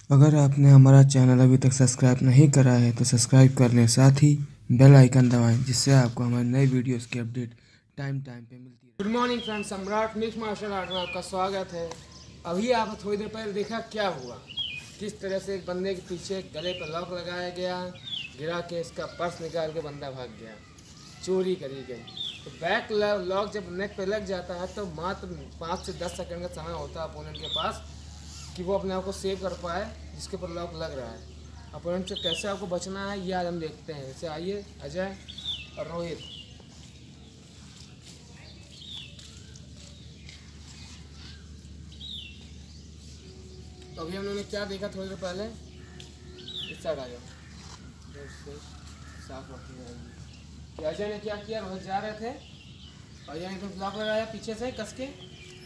अगर आपने हमारा चैनल अभी तक सब्सक्राइब नहीं करा है तो सब्सक्राइब कर लें, साथ ही बेल आइकन दबाएं जिससे आपको हमारे नए वीडियोस की अपडेट टाइम टाइम पे मिलती है। Good morning friends, Samrat mix martial art में आपका स्वागत है। अभी आपने थोड़ी देर पहले देखा क्या हुआ, किस तरह से एक बंदे के पीछे गले पर लॉक लगाया गया, गिरा के इसका पर्स निकाल के बंदा भाग गया, चोरी करी गई। तो बैक लॉक जब नेक पे लग जाता है तो मात्र 5 से 10 सेकंड का समय होता है अपोनेंट के पास कि वो अपने आप को सेव कर पाए जिसके ऊपर लॉक लग रहा है। अपोनेंट से कैसे आपको बचना है ये आज हम देखते हैं। जैसे आइए अजय और रोहित। तो अभी हम लोगों ने क्या देखा थोड़ी देर पहले, इस साइड आ जाओ, साफ रखी जाएगी कि अजय ने क्या किया। रोहित जा रहे थे, अजय ने तो लॉक लगाया पीछे से कस के,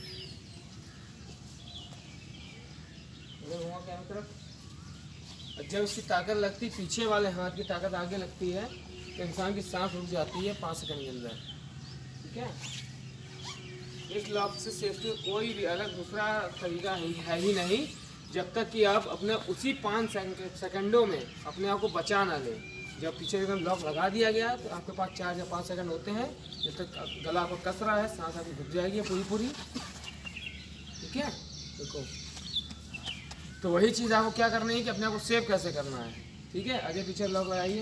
घुमा के तरफ। जब उसकी ताकत लगती, पीछे वाले हाथ की ताकत आगे लगती है तो इंसान की सांस रुक जाती है 5 सेकंड के अंदर। ठीक है, इस लॉक से सेफ्टी कोई भी अलग दूसरा तरीका है ही नहीं, जब तक कि आप अपने उसी 5 सेकंडों में अपने आप को बचा ना लें। जब पीछे एकदम लॉक लगा दिया गया तो आपके पास 4 या 5 सेकंड होते हैं, जब तक गला आपको कस रहा है, सांस आपकी रुक जाएगी पूरी। ठीक है, देखो तो वही चीज़ आपको क्या करनी है कि अपने आप को सेव कैसे करना है। ठीक है, आगे पीछे लॉक लगाइए।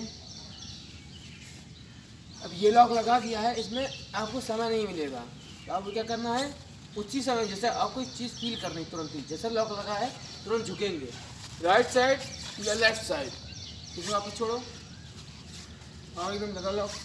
अब ये लॉक लगा दिया है, इसमें आपको समय नहीं मिलेगा, तो आपको क्या करना है उसी समय, जैसे आपको एक चीज़ फील करनी तुरंत ही, जैसे लॉक लगा है तुरंत झुकेंगे राइट साइड या लेफ्ट साइड। इसमें आपको छोड़ो, हाँ एकदम लगा लॉक,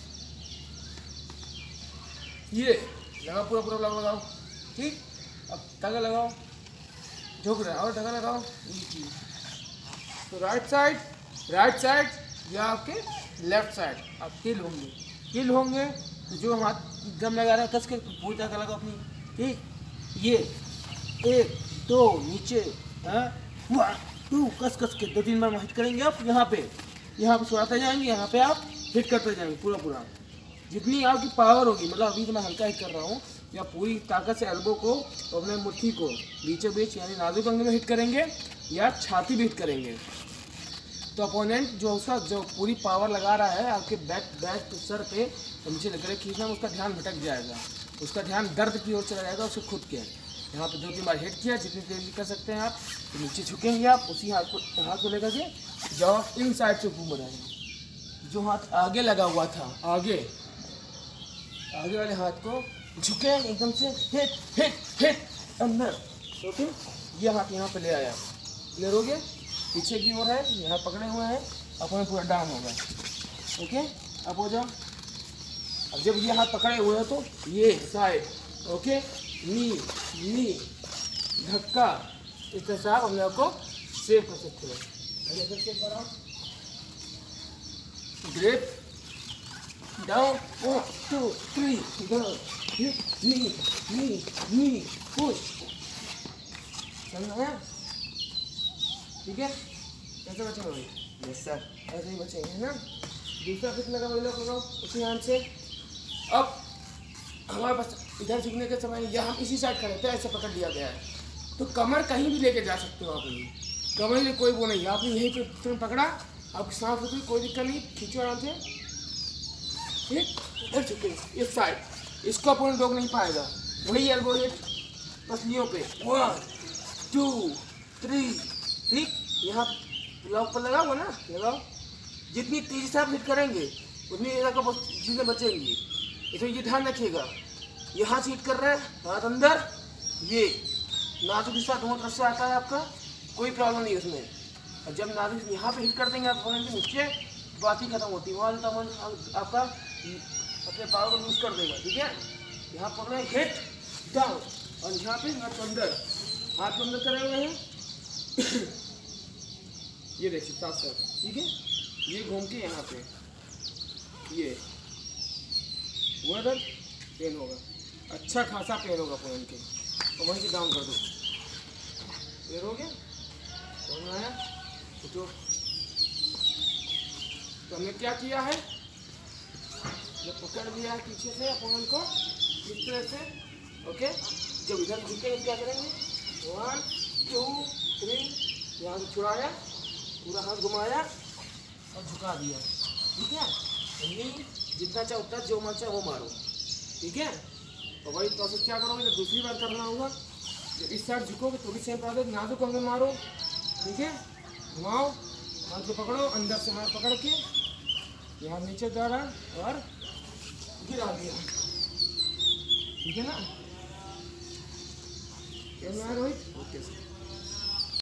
ये लगा पूरा लॉक लगाओ। ठीक, अब धागा लगाओ, झुक रहा है और धागा लगाओ। तो राइट साइड या आपके लेफ्ट साइड आप हिल होंगे तो जो हाथ दम लगा रहा है कस के पूरी धागा लगाओ अपनी। ठीक, ये 1 2 नीचे, 1 2 कस के 2-3 बार हिट करेंगे आप। यहाँ पे सुराते जाएंगे, यहाँ पे आप हिट करते जाएंगे पूरा जितनी आपकी पावर होगी। मतलब अभी तो मैं हल्का हिट कर रहा हूँ, या पूरी ताकत से एल्बो को और अपने मुट्ठी को बीचों बीच यानी नाजुक अंग में हिट करेंगे या छाती भी हिट करेंगे। तो अपोनेंट जो उसका जो पूरी पावर लगा रहा है आपके बैक सर पे तो नीचे लग खींचना में उसका ध्यान भटक जाएगा, उसका ध्यान दर्द की ओर चला जाएगा उसको खुद के। यहाँ पे 2-3 बार हिट किया, जितनी तेजी कर सकते हैं आप, तो नीचे झुकेंगे आप, उसी हाथ को लेकर के जब इन साइड से घूम रहे हैं, जो हाथ आगे लगा हुआ था आगे वाले हाथ को झुके एकदम से, हिट अंदर। ओके, ये हाथ यहाँ पे ले आया, क्लियर हो गया, पीछे की ओर है, यहाँ पकड़े हुए हैं, अपने पूरा डाउन होगा। ओके, अब हो जाओ। अब जब ये हाथ पकड़े हुए हैं तो ये साइड, ओके, नी धक्का, इस तरह से आप अपने आप को सेव कर सकते हो। Grip down, 1 2 3 down, knee push, समझ आया? ठीक है, कैसे बचेंगे भाई? यस सर, ऐसे ही बचेंगे, है ना। दूसरा फिट लगा लगाओ उसी हाथ से। अब हमारे पास इधर झुकने के समय यहाँ इसी साइड खड़े थे, ऐसे पकड़ लिया गया है, तो कमर कहीं भी लेके जा सकते हो आप। कमर में कोई वो नहीं, आपने यहीं पे तुरंत पकड़ा, आपकी सांस रुकी, कोई दिक्कत नहीं, खींचो आराम से। ठीक, इधर झुके इस साइड, इसको अपन रोक नहीं पाएगा। वही एल्बो हिट पसलियों पे, 1 2 3। ठीक, यहाँ लॉक पर लगाओ ना, लगाओ, जितनी तेजी से आप हिट करेंगे उतनी चीज़ें बचेंगी। इसमें ये ध्यान रखिएगा, यहाँ से हिट कर रहे हैं, हाथ अंदर, ये नाजुक हिस्सा दोनों तरफ से आता है आपका, कोई प्रॉब्लम नहीं उसमें। और जब नाजुक यहाँ पे हिट कर देंगे आप नीचे, बात ही खत्म होती है, वहाँ आपका अपने पावर को लूज कर देगा। ठीक है, यहाँ पकड़े, हिट डाउन, और यहाँ पे हाथ को अंदर करे हुए हैं ये देखिए साथ। ठीक है, ये घूम के यहाँ पे ये वो इधर पेन होगा, अच्छा खासा पेन होगा फोन के, और वहीं से डाउन कर दो, पेन हो गया, समझ आया? तो हमने क्या किया है, जब पकड़ लिया है पीछे से अपोनेंट को इस तरह से। ओके, जब इधर झुकेंगे क्या करेंगे, 1 2 3 यहाँ से छुड़ाया, पूरा हाथ घुमाया और झुका दिया। ठीक है, नहीं जितना चाहे उतना जो मन चाहे वो मारो। ठीक है, तो वही प्रोसेस क्या करोगे तो दूसरी बार करना होगा। जब इस साइड झुकोगे तो भी सेम प्रोसेस, यहाँ से को हमें मारो। ठीक है, घुमाओ, हाथ को पकड़ो, अंदर से हाथ पकड़ के यहाँ नीचे डाला और गिरा दिया। ठीक है ना, क्या रोहित? Okay sir.